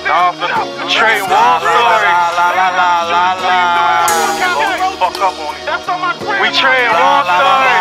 Trey Wall story. Fuck up on it. We Trey Wall story.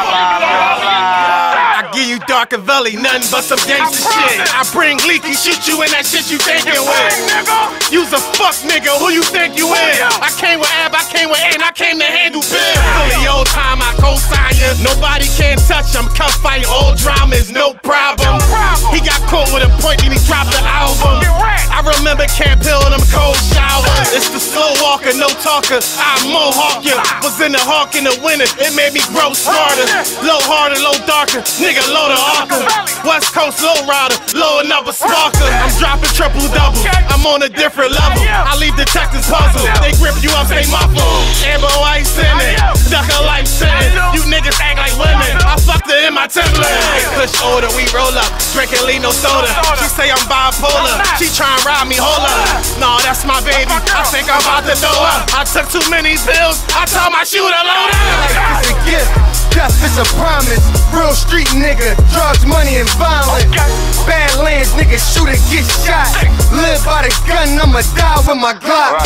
I give you Darkavelli, nothing but some gangsta shit. I bring leaky, shoot you in that shit you thinkin' with. You's a fuck nigga, who you think you is? I came with Ab, I came with A, and I came to handle Bill. Fully old time, I co-sign ya. Nobody can touch him, cuff fight, old drama is no problem. He got caught with a point and he dropped the album. I remember Camp Hill and them cold showers. It's the slow walker, no talker, I mohawk ya. Was in the hawk in the winter, it made me grow smarter. Low harder, low darker, nigga low the arker. West Coast low rider, low another sparker. I'm dropping triple double, I'm on a different level. I leave detectives puzzled, they grip you up, they muffle. Amber ice in it, duck a life sentence. You niggas act like women, I fucked her in my Timberland. Push older, we roll up, drinking lean no soda. She say I'm bipolar, she tryna ride me, hold up. Nah, that's my baby, I think I'm about to throw up. I took too many pills, I told my shooter load up. Life is a gift, death is a promise. Real street nigga, drugs, money, and violence. Badlands nigga, shoot and get shot. Live by the gun, I'ma die with my Glock.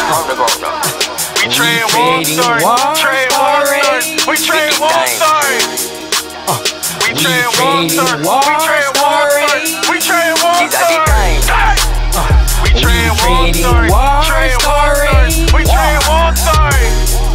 We Trey Wall story. Trey Wall story. We Trey Wall story. We Trey Wall story. We Trey Wall story. We Trey Wall story. We Trey Wall story. Trey Wall story. We Trey Wall story.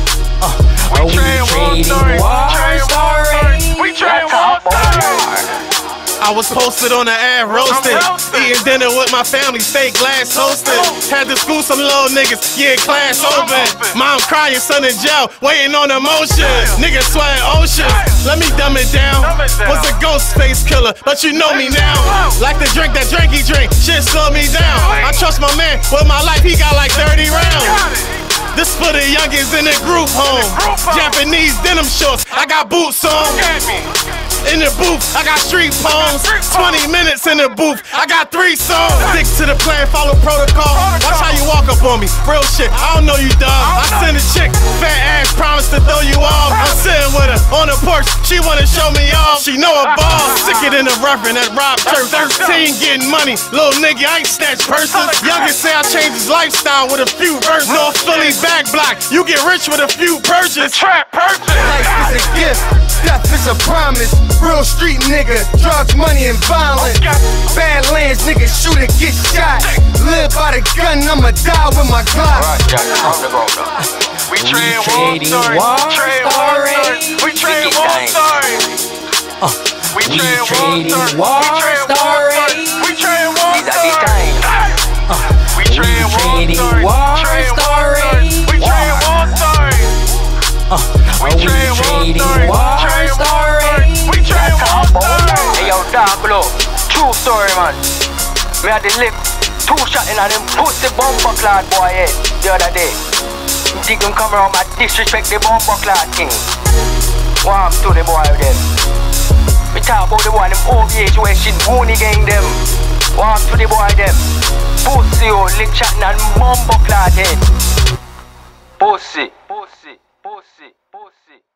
We Trey Wall story. Trey Wall story. We Trey Wall story. I was posted on the ad, roasted. Eating dinner with my family, steak glass toasted. Had to school some little niggas, yeah, class open. Mom crying, son in jail, waiting on emotion. Niggas sweating oceans, let me dumb it down. Was a ghost face killer, but you know me now. Like to drink that drinky drink, shit slowed me down. I trust my man with my life, he got like 30 rounds. This for the youngins in the group home. Japanese denim shorts, I got boots on. In the booth, I got street poems. 20 minutes in the booth, I got 3 songs. Stick to the plan, follow protocol. Watch how you walk up on me, real shit, I don't know you dog. I send a chick, fat ass, promise to throw you off. I'm sitting with her on the porch, she wanna show me off. She know a ball, sicker than a reverend at Rob Church. 13 getting money, little nigga, I ain't snatch purses. Youngest say I changed his lifestyle with a few verses. North Philly back block, you get rich with a few purchases. Trap purchase. Life is a gift, death is a promise. Real street nigga, drugs, money, and violence. Badlands nigga, shoot and get shot. Live by the gun, I'ma die with my Glock. We Trey Wall story. Trey Wall story. We Trey Wall story. We Trey Wall story. We Trey Wall story. We Trey Wall story. We Trey Wall story. Trey Wall story. We Trey Wall story. We Trey Wall story. Trey Wall story. We Trey Wall story. Hey yo, Dark Blow, true story man. Me had the lip 2 shot in on them pussy bumper clad boy head the other day. Dig him come around my disrespect the bumper clad king. Warm to the boy with them. We talk about the one them OVH where shit woony gang them. Warm to the boy them. Pussy oh, lick chatting and bumper clad head. Pussy, pussy, pussy, pussy.